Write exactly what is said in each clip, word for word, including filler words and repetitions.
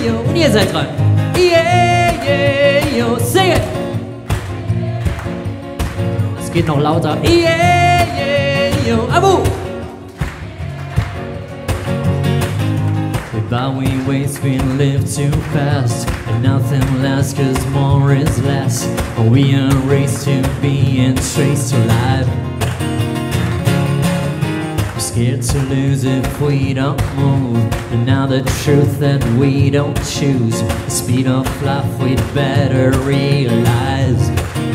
yo. Und ihr seid dran. Yeah, yeah, yo. Sing it. Es geht noch lauter. Yeah, yeah, yo. Abu. But we waste, we live too fast, and nothing lasts cause more is less. We are raised to be and traced to life. We're scared to lose if we don't move, and now the truth that we don't choose, the speed of life we'd better realize.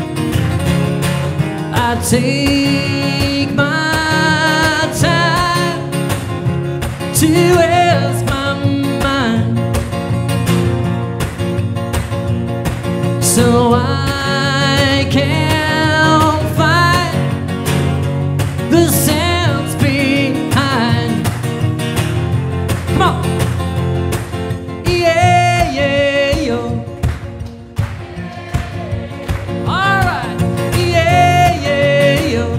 I take my time to ask my so I can find the sounds behind. Come on. Yeah, yeah, yo. All right. Yeah, yeah, yo.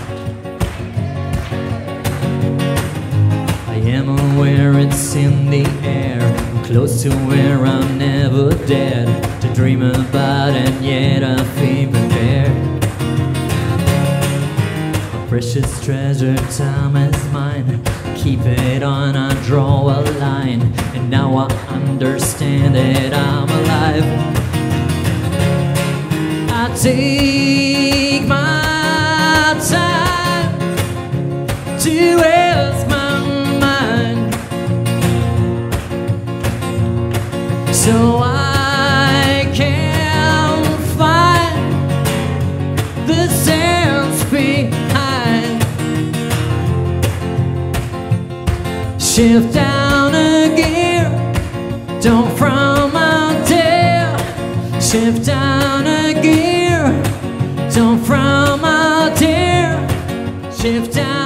I am aware it's in the air, I'm close to where I'm never dead to dream about, and yet I feel prepared. A precious treasure, time is mine. Keep it on, I draw a line, and now I understand that I'm alive. I take my time to ask my mind, so I shift down a gear, don't frown out there. Shift down a gear, don't frown out there. Shift down